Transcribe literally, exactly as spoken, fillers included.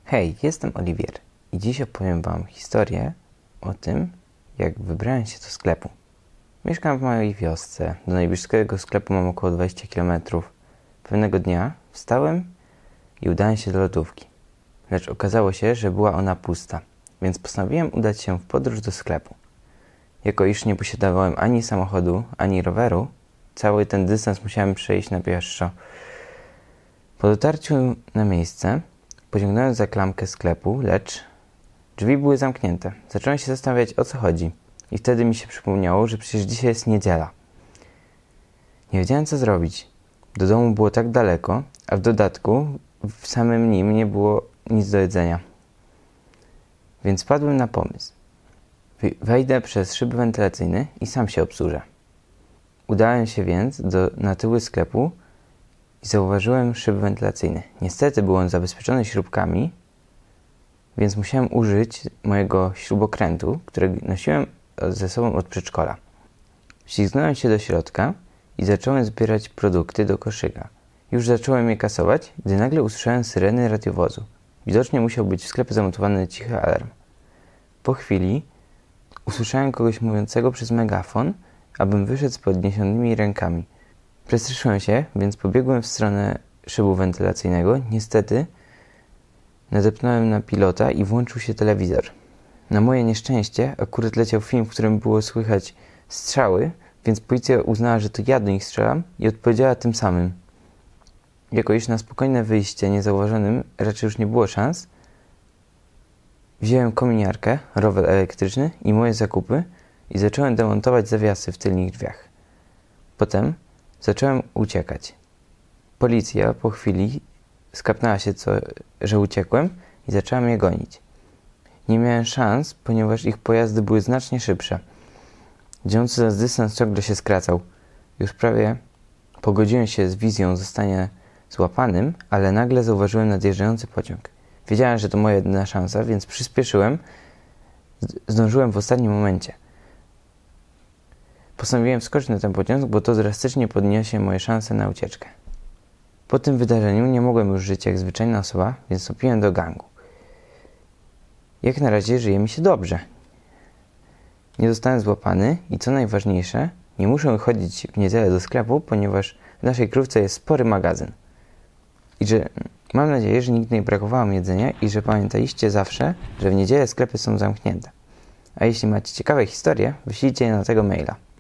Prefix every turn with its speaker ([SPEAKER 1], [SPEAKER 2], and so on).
[SPEAKER 1] Hej, jestem Oliwier i dziś opowiem Wam historię o tym, jak wybrałem się do sklepu. Mieszkam w małej wiosce, do najbliższego sklepu mam około dwadzieścia kilometrów. Pewnego dnia wstałem i udałem się do lodówki, lecz okazało się, że była ona pusta, więc postanowiłem udać się w podróż do sklepu. Jako iż nie posiadałem ani samochodu, ani roweru, cały ten dystans musiałem przejść na pieszo. Po dotarciu na miejsce pociągnąłem za klamkę sklepu, lecz drzwi były zamknięte. Zacząłem się zastanawiać, o co chodzi. I wtedy mi się przypomniało, że przecież dzisiaj jest niedziela. Nie wiedziałem, co zrobić. Do domu było tak daleko, a w dodatku w samym nim nie było nic do jedzenia. Więc wpadłem na pomysł. Wejdę przez szyby wentylacyjne i sam się obsłużę. Udałem się więc do, na tyły sklepu i zauważyłem szyby wentylacyjne. Niestety był on zabezpieczony śrubkami, więc musiałem użyć mojego śrubokrętu, który nosiłem ze sobą od przedszkola. Wślizgnąłem się do środka i zacząłem zbierać produkty do koszyka. Już zacząłem je kasować, gdy nagle usłyszałem syreny radiowozu. Widocznie musiał być w sklepie zamontowany cichy alarm. Po chwili usłyszałem kogoś mówiącego przez megafon, abym wyszedł z podniesionymi rękami. Przestraszyłem się, więc pobiegłem w stronę szybu wentylacyjnego. Niestety nadepnąłem na pilota i włączył się telewizor. Na moje nieszczęście akurat leciał film, w którym było słychać strzały, więc policja uznała, że to ja do nich strzelam i odpowiedziała tym samym. Jako iż na spokojne wyjście niezauważonym raczej już nie było szans, wziąłem kominiarkę, rower elektryczny i moje zakupy i zacząłem demontować zawiasy w tylnych drzwiach. Potem zacząłem uciekać. Policja po chwili skapnęła się, co, że uciekłem i zaczęła mnie gonić. Nie miałem szans, ponieważ ich pojazdy były znacznie szybsze. Dzielący nas dystans ciągle się skracał. Już prawie pogodziłem się z wizją zostania złapanym, ale nagle zauważyłem nadjeżdżający pociąg. Wiedziałem, że to moja jedyna szansa, więc przyspieszyłem. Zdążyłem w ostatnim momencie. Postanowiłem wskoczyć na ten pociąg, bo to drastycznie podniesie moje szanse na ucieczkę. Po tym wydarzeniu nie mogłem już żyć jak zwyczajna osoba, więc wstąpiłem do gangu. Jak na razie żyje mi się dobrze. Nie zostałem złapany i co najważniejsze, nie muszę chodzić w niedzielę do sklepu, ponieważ w naszej krówce jest spory magazyn. I że mam nadzieję, że nigdy nie brakowało mi jedzenia i że pamiętaliście zawsze, że w niedzielę sklepy są zamknięte. A jeśli macie ciekawe historie, wyślijcie je na tego maila.